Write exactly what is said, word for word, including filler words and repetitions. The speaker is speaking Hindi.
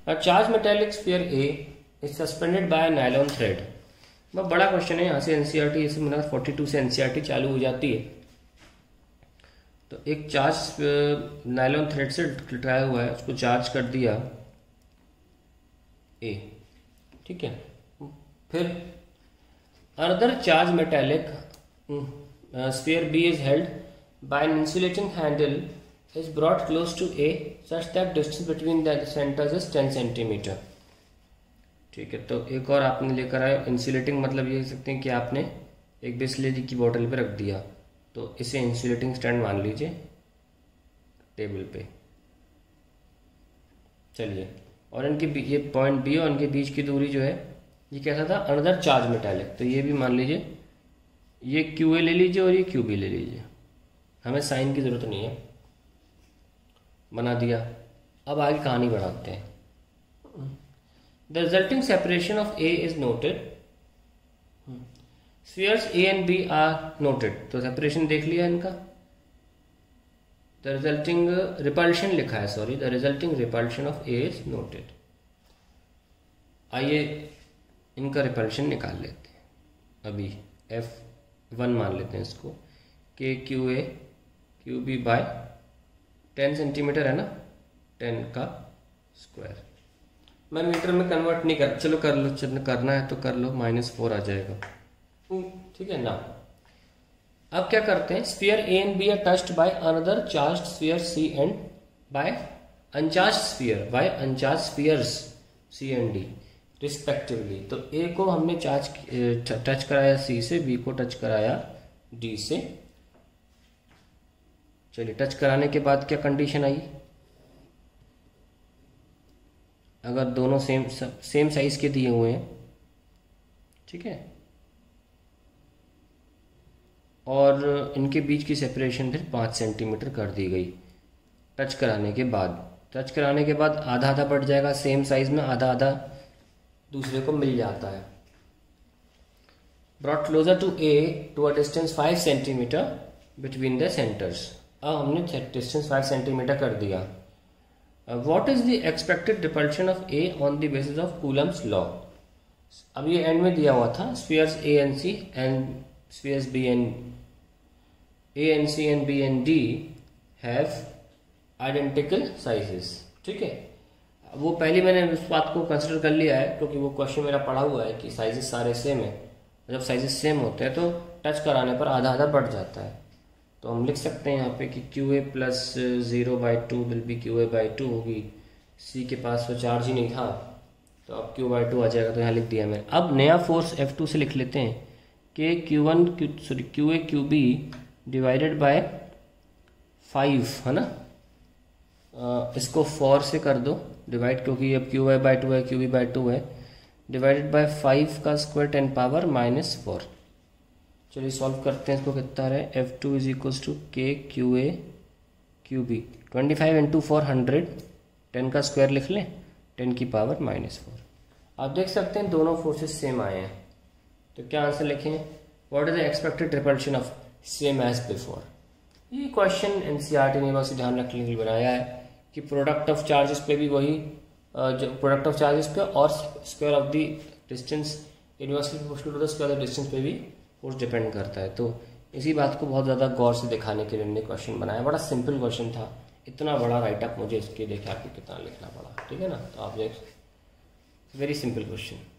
A charged metallic sphere A is suspended by a nylon thread. बहुत बड़ा क्वेश्चन है, यहाँ से एनसीईआरटी इसे मिला फोर्टी टू से एनसीईआरटी चालू हो जाती है। तो एक चार्ज नायलॉन थ्रेड से लटकाया हुआ है, उसको चार्ज कर दिया ए, ठीक है। फिर another charge metallic sphere B is held by an insulating handle is brought close to A such that distance between the centers is ten centimetre. ठीक है, तो एक और आपने लेकर आए इंसुलेटिंग, मतलब ये कह सकते हैं कि आपने एक बिस्लेरी की बोतल पे रख दिया, तो इसे इंसुलेटिंग स्टैंड मान लीजिए टेबल पे। चलिए, और इनके ये पॉइंट बी और इनके बीच की दूरी जो है ये कैसा था, अनदर चार्ज मेटालिक, तो ये भी मान लीजिए, ये क्यू ए ले लीजिए और ये क्यू बी ले लीजिए, हमें साइन की ज़रूरत नहीं है, बना दिया। अब आगे कहानी बढ़ाते हैं। The resulting separation of A is noted, spheres A and B are noted, तो सेपरेशन देख लिया इनका। द रिजल्टिंग रिपल्शन लिखा है, sorry, the resulting repulsion of A is noted. आइए इनका रिपल्शन निकाल लेते हैं। अभी एफ वन मान लेते हैं इसको, k q A q B by ten centimetre है ना, टेन का स्क्वायर। मैं मीटर में कन्वर्ट नहीं कर, चलो कर लो, चलो करना है तो कर लो, माइनस फोर आ जाएगा, ठीक है ना। अब क्या करते हैं, sphere A and B are touched by another charged sphere C and by uncharged sphere by uncharged spheres C and D respectively. तो ए को हमने चार्ज टच कराया सी से, बी को टच कराया डी से। चलिए, टच कराने के बाद क्या कंडीशन आई, अगर दोनों सेम सेम साइज के दिए हुए हैं, ठीक है, और इनके बीच की सेपरेशन फिर पाँच सेंटीमीटर कर दी गई टच कराने के बाद। टच कराने के बाद आधा आधा बढ़ जाएगा, सेम साइज में आधा आधा दूसरे को मिल जाता है। Brought closer to A to a distance five centimetre between the centres. अब हमने डिस्टेंस फाइव सेंटीमीटर कर दिया। What is the expected repulsion of A on the basis of Coulomb's law. अब ये एंड में दिया हुआ था, spheres A and C and spheres B and A and C and B and D have identical sizes, ठीक है। वो पहले मैंने उस बात को कंसिडर कर लिया है क्योंकि वो क्वेश्चन मेरा पढ़ा हुआ है कि साइजेस सारे सेम है। जब साइजेस सेम होते हैं तो टच कराने पर आधा आधा बढ़ जाता है। तो हम लिख सकते हैं यहाँ पे कि q A plus zero by two will be q A by two होगी। सी के पास वो चार्ज ही नहीं था तो अब क्यू बाई टू आ जाएगा, तो यहाँ लिख दिया मैंने। अब नया फोर्स एफ टू से लिख लेते हैं कि q one q sorry q A q B divided by five, है ना। आ, इसको फोर से कर दो डिवाइड, क्योंकि अब क्यू वाई बाई टू है, क्यू बी बाई टू है, डिवाइडेड बाय फाइव का square ten power minus four. चलिए सॉल्व करते हैं इसको, कितना रहे, F two is equals to k q A q B, twenty five into four hundred, ten का स्क्वायर लिख लें, टेन की पावर माइनस फोर। आप देख सकते हैं दोनों फोर्सेस सेम आए हैं, तो क्या आंसर लिखें, what is the expected repulsion of same as before. ये क्वेश्चन एनसीईआरटी ने बस ध्यान रखने के लिए बनाया है कि प्रोडक्ट ऑफ चार्जेस पे भी वही, जो प्रोडक्ट ऑफ चार्जेस पे और square of the distance inversely proportional to the square of distance पे भी फोर्स डिपेंड करता है। तो इसी बात को बहुत ज़्यादा गौर से दिखाने के लिए हमने क्वेश्चन बनाया। बड़ा सिंपल क्वेश्चन था, इतना बड़ा राइटअप मुझे इसके देखा कि कितना लिखना पड़ा, ठीक है ना। तो आप देख, वेरी सिंपल क्वेश्चन।